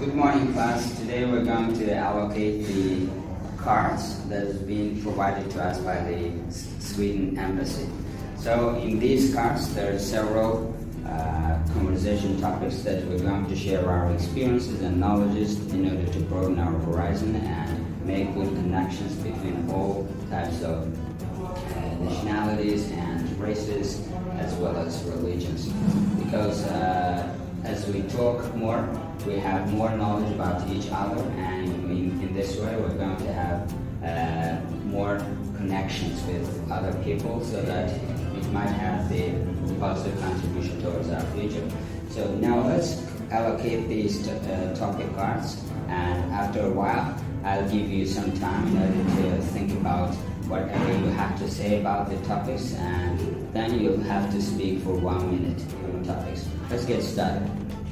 Good morning, class. Today we're going to allocate the cards that is being provided to us by the Sweden Embassy. So in these cards there are several conversation topics that we're going to share our experiences and knowledges in order to broaden our horizon and make good connections between all types of nationalities and races as well as religions. Because as we talk more, we have more knowledge about each other, and in this way we're going to have more connections with other people so that it might have the positive contribution towards our future. So now let's allocate these topic cards, and after a while I'll give you some time in order to think about whatever you have to say about the topics, and then you'll have to speak for 1 minute on topics. Let's get started.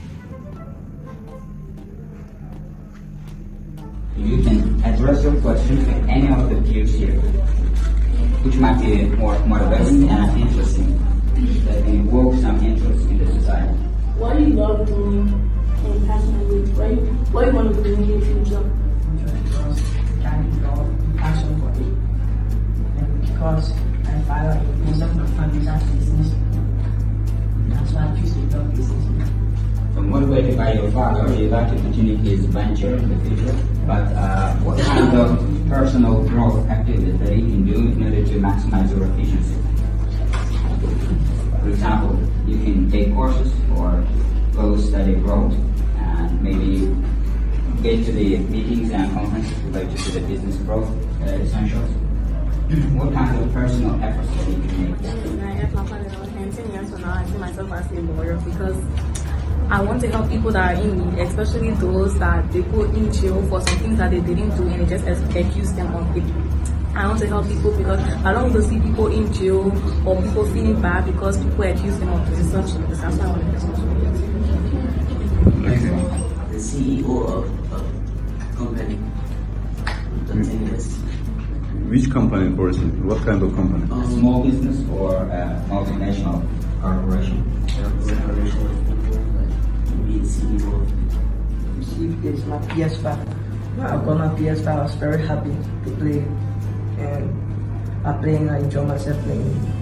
You can address your question to any of the peers here, which might be more motivating and interesting, that can evoke some interest in the society. What do you love doing and passionately, right? What do you want to do in your future? Because I develop passion for it. And because I follow most of my family's business. That's why I choose to develop business. So motivated by your father, you'd like to continue his venture in the future, but what kind of personal growth activities that you can do in order to maximize your efficiency? For example, you can take courses or go study abroad and maybe get to the meetings and conferences related to the business growth essentials. What kind of personal efforts that you can make? In 10 years from now, I see myself as a lawyer because I want to help people that are in need, especially those that they put in jail for some things that they didn't do and they just accuse them of it. I want to help people because I don't want to see people in jail or people feeling bad because people accuse them of doing something. That's why I want to help. The CEO of a company. Which company, for example? What kind of company? Small business or multinational corporation? It's my PS5. I got my PS5. I was very happy to play, and I play and I enjoy myself playing.